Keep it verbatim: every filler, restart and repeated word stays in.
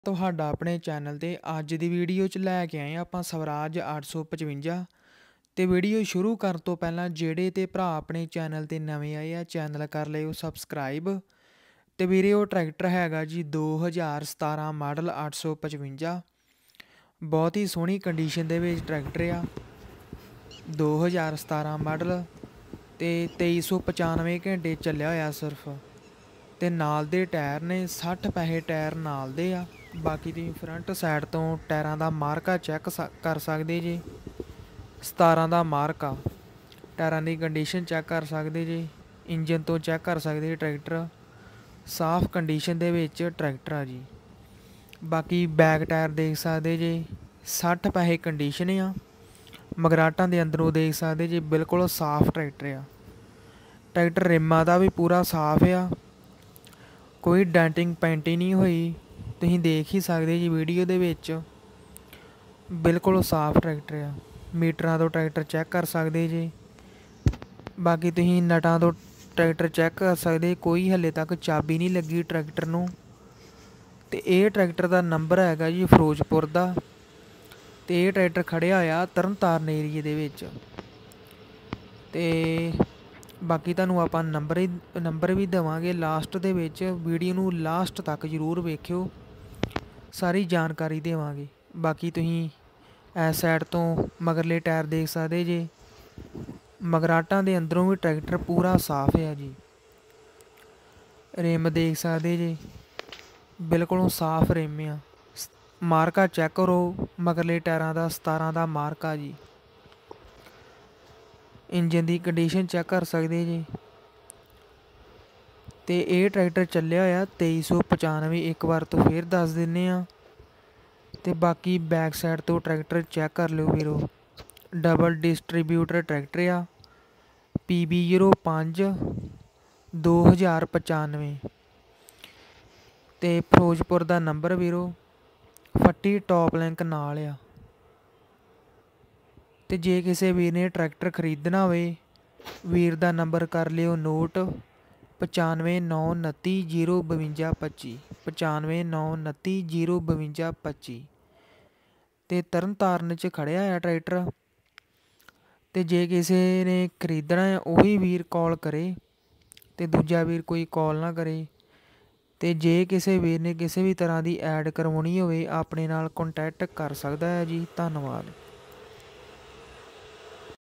ਤੁਹਾਡਾ ਆਪਣੇ ਚੈਨਲ 'ਤੇ ਅੱਜ ਦੀ ਵੀਡੀਓ 'ਚ ਲੈ ਕੇ ਆਏ ਆਪਾਂ ਸਵਰਾਜ ਅੱਠ ਸੌ ਪਚਵੰਜਾ। ਤੇ ਵੀਡੀਓ ਸ਼ੁਰੂ ਕਰਨ ਤੋਂ ਪਹਿਲਾਂ ਜਿਹੜੇ ਤੇ ਭਰਾ ਆਪਣੇ ਚੈਨਲ 'ਤੇ ਨਵੇਂ ਆਏ ਆ ਚੈਨਲ ਕਰ ਲਿਓ ਸਬਸਕ੍ਰਾਈਬ। ਤੇ ਵੀਰੇ ਉਹ ਟਰੈਕਟਰ ਹੈਗਾ ਜੀ ਦੋ ਹਜ਼ਾਰ ਸਤਾਰਾਂ ਮਾਡਲ ਅੱਠ ਸੌ ਪਚਵੰਜਾ। ਬਹੁਤ ਹੀ ਸੋਹਣੀ ਕੰਡੀਸ਼ਨ ਦੇ ਵਿੱਚ ਟਰੈਕਟਰ ਆ, ਦੋ ਹਜ਼ਾਰ ਸਤਾਰਾਂ ਮਾਡਲ ਤੇ ਤੇਈ ਸੌ ਪਚਾਨਵੇਂ ਘੰਟੇ ਚੱਲਿਆ ਹੋਇਆ ਸਿਰਫ। ਤੇ ਨਾਲ ਦੇ ਟਾਇਰ ਨੇ ਸੱਠ ਪੈਸੇ ਟਾਇਰ ਨਾਲ ਦੇ ਆ। ਬਾਕੀ ਤੁਸੀਂ ਫਰੰਟ ਸਾਈਡ ਤੋਂ ਟਾਇਰਾਂ ਦਾ ਮਾਰਕਾ ਚੈੱਕ ਕਰ ਸਕਦੇ ਜੇ, ਸਤਾਰਾਂ ਦਾ ਮਾਰਕਾ। ਟਾਇਰਾਂ ਦੀ ਕੰਡੀਸ਼ਨ ਚੈੱਕ ਕਰ ਸਕਦੇ ਜੇ, ਇੰਜਨ ਤੋਂ ਚੈੱਕ ਕਰ ਸਕਦੇ ਟਰੈਕਟਰ ਸਾਫ਼ ਕੰਡੀਸ਼ਨ ਦੇ ਵਿੱਚ ਟਰੈਕਟਰ ਆ ਜੀ। ਬਾਕੀ ਬੈਕ ਟਾਇਰ ਦੇਖ ਸਕਦੇ ਜੇ, ਸੱਠ ਪੈਸੇ ਕੰਡੀਸ਼ਨ ਆ। ਮਗਰਾਟਾਂ ਦੇ ਅੰਦਰੋਂ ਦੇਖ ਸਕਦੇ ਜੇ, ਬਿਲਕੁਲ ਸਾਫ਼ ਟਰੈਕਟਰ ਆ। ਟਰੈਕਟਰ ਰਿਮਾਂ ਦਾ ਵੀ ਪੂਰਾ ਸਾਫ਼ ਆ, ਕੋਈ ਡੈਂਟਿੰਗ ਪੈਂਟਿੰਗ ਨਹੀਂ ਹੋਈ। ਤੁਸੀਂ ਦੇਖ ਹੀ ਸਕਦੇ ਜੀ ਵੀਡੀਓ ਦੇ ਵਿੱਚ, ਬਿਲਕੁਲ ਸਾਫ਼ ਟਰੈਕਟਰ ਆ। ਮੀਟਰਾਂ ਤੋਂ ਟਰੈਕਟਰ ਚੈੱਕ ਕਰ ਸਕਦੇ ਜੀ। ਬਾਕੀ ਤੁਸੀਂ ਨਟਾਂ ਤੋਂ ਟਰੈਕਟਰ ਚੈੱਕ ਕਰ ਸਕਦੇ, ਕੋਈ ਹਲੇ ਤੱਕ ਚਾਬੀ ਨਹੀਂ ਲੱਗੀ ਟਰੈਕਟਰ ਨੂੰ। ਤੇ ਇਹ ਟਰੈਕਟਰ ਦਾ ਨੰਬਰ ਹੈਗਾ ਜੀ ਫਿਰੋਜ਼ਪੁਰ ਦਾ। ਤੇ ਇਹ ਟਰੈਕਟਰ ਖੜਿਆ ਹੋਇਆ ਤਰਨਤਾਰਨ ਏਰੀਏ ਦੇ ਵਿੱਚ। ਤੇ ਬਾਕੀ ਤੁਹਾਨੂੰ ਆਪਾਂ ਨੰਬਰ ਹੀ ਨੰਬਰ ਵੀ ਦੇਵਾਂਗੇ ਲਾਸਟ ਦੇ ਵਿੱਚ। ਵੀਡੀਓ ਨੂੰ ਲਾਸਟ ਤੱਕ ਜ਼ਰੂਰ ਵੇਖਿਓ, ਸਾਰੀ ਜਾਣਕਾਰੀ ਦੇਵਾਂਗੇ। ਬਾਕੀ ਤੁਸੀਂ ਇਸ ਸਾਈਡ ਤੋਂ ਮਗਰਲੇ ਟਾਇਰ ਦੇਖ ਸਕਦੇ ਜੇ, ਮਗਰਾਟਾਂ ਦੇ ਅੰਦਰੋਂ ਵੀ ਟਰੈਕਟਰ ਪੂਰਾ ਸਾਫ਼ ਆ ਜੀ। ਰਿਮ ਦੇਖ ਸਕਦੇ ਜੇ, ਬਿਲਕੁਲ ਸਾਫ਼ ਰਿਮ ਆ। ਮਾਰਕਾ ਚੈੱਕ ਕਰੋ ਮਗਰਲੇ ਟਾਇਰਾਂ ਦਾ, ਸਤਾਰਾਂ ਦਾ ਮਾਰਕਾ ਜੀ। ਇੰਜਨ ਦੀ ਕੰਡੀਸ਼ਨ ਚੈੱਕ ਕਰ ਸਕਦੇ ਜੀ। ਤੇ ਇਹ ਟਰੈਕਟਰ ਚੱਲਿਆ ਹੋਇਆ ਤੇਈ ਸੌ ਪਚਾਨਵੇਂ। ਇੱਕ ਵਾਰ ਤੋਂ ਫਿਰ ਦੱਸ ਦਿੰਦੇ ਹਾਂ। ਤੇ ਬਾਕੀ ਬੈਕ ਸਾਈਡ ਤੋਂ ਟਰੈਕਟਰ ਚੈੱਕ ਕਰ ਲਿਓ ਵੀਰੋ, ਡਬਲ ਡਿਸਟਰੀਬਿਊਟਰ ਟਰੈਕਟਰ ਆ। ਪੀ ਬੀ ਜ਼ੀਰੋ ਪੰਜ ਦੋ ਹਜ਼ਾਰ ਪਚਾਨਵੇਂ। ਤੇ ਫਿਰੋਜ਼ਪੁਰ ਦਾ ਨੰਬਰ ਵੀਰੋ, ਫੱਟੀ ਟੋਪ ਲਿੰਕ ਨਾਲ ਆ। ਤੇ ਜੇ ਕਿਸੇ ਵੀਰ ਨੇ ਟਰੈਕਟਰ ਖਰੀਦਣਾ ਹੋਵੇ, ਵੀਰ ਦਾ ਨੰਬਰ ਕਰ ਲਿਓ ਨੋਟ, ਪਚਾਨਵੇਂ ਨੌ ਉਨੱਤੀ ਜੀਰੋ ਬਵੰਜਾ ਪੱਚੀ, ਪਚਾਨਵੇਂ ਨੌ ਉਨੱਤੀ ਜੀਰੋ ਬਵੰਜਾ ਪੱਚੀ। ਤੇ ਤਰਨ ਤਾਰਨ 'ਚ ਖੜਿਆ ਆ ਟਰੈਕਟਰ। ਤੇ ਜੇ ਕਿਸੇ ਨੇ ਖਰੀਦਣਾ ਹੈ ਉਹੀ ਵੀਰ ਕਾਲ ਕਰੇ, ਤੇ ਦੂਜਾ ਵੀਰ ਕੋਈ ਕਾਲ ਨਾ ਕਰੇ। ਤੇ ਜੇ ਕਿਸੇ ਵੀਰ ਨੇ ਕਿਸੇ ਵੀ ਤਰ੍ਹਾਂ ਦੀ ਐਡ ਕਰਵਾਉਣੀ ਹੋਵੇ ਆਪਣੇ ਨਾਲ ਕੰਟੈਕਟ ਕਰ ਸਕਦਾ ਹੈ ਜੀ। ਧੰਨਵਾਦ।